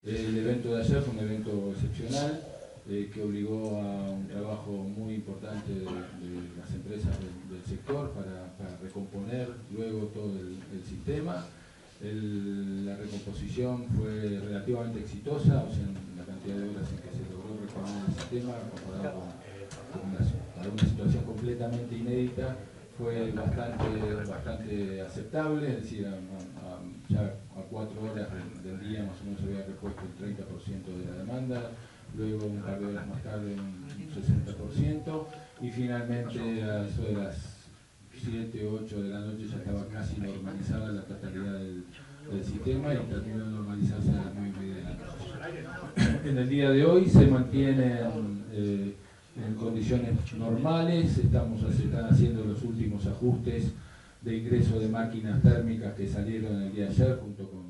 El evento de ayer fue un evento excepcional que obligó a un trabajo muy importante de las empresas del sector para recomponer luego todo el sistema. La recomposición fue relativamente exitosa, o sea, en la cantidad de horas en que se logró reponer el sistema, comparado con una situación completamente inédita, fue bastante aceptable, es decir, ya a 4 horas del día más o menos se había repuesto el 30% de la demanda, luego un par de horas más tarde un 60%, y finalmente a eso de las 7, 8 de la noche ya estaba casi normalizada la totalidad del sistema y terminó de normalizarse a las 9:30 de la noche. En el día de hoy se mantienen en condiciones normales, se están haciendo los últimos ajustes de ingreso de máquinas térmicas que salieron el día de ayer junto con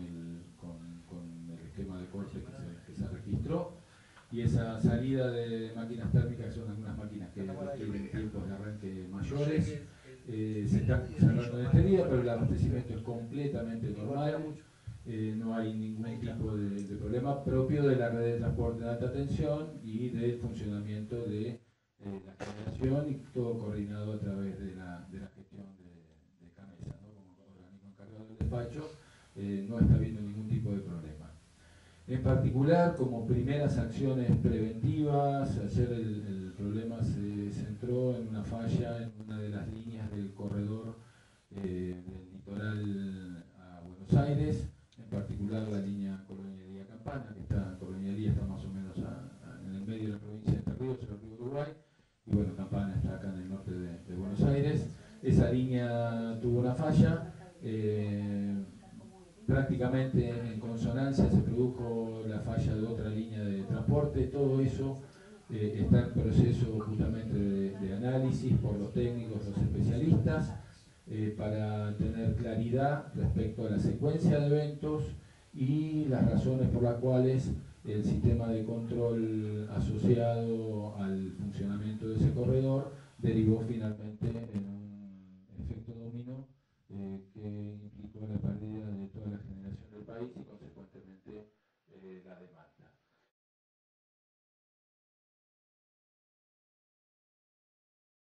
el esquema de corte que se registró, y esa salida de máquinas térmicas son algunas máquinas que tienen tiempos de arranque mayores. Se están cerrando en este día, pero el abastecimiento es completamente normal. No hay ningún tipo de problema propio de la red de transporte de alta tensión y del funcionamiento de la generación, y todo coordinado a través de la gestión de CAMESA, ¿no? Como organismo encargado del despacho. No está habiendo ningún tipo de problema. En particular, como primeras acciones preventivas, ayer el problema se centró en una falla en una de las líneas del corredor del litoral a Buenos Aires, en particular la línea Colonia Elía Campana, que está, Colonia Elía está más o menos en el medio de la provincia de Entre Ríos, en el río Uruguay, y bueno, Campana está acá en el norte de Buenos Aires. Esa línea tuvo una falla. Prácticamente en consonancia se produjo la falla de otra línea de transporte. Todo eso está en proceso justamente de análisis por los técnicos, los especialistas, para tener claridad respecto a la secuencia de eventos y las razones por las cuales el sistema de control asociado al funcionamiento de ese corredor derivó finalmente en